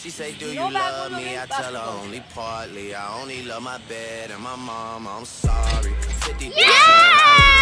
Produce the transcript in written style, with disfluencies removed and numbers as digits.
She say, do you love me? I tell her only partly. I only love my bed and my mom. I'm sorry. 50 Yeah!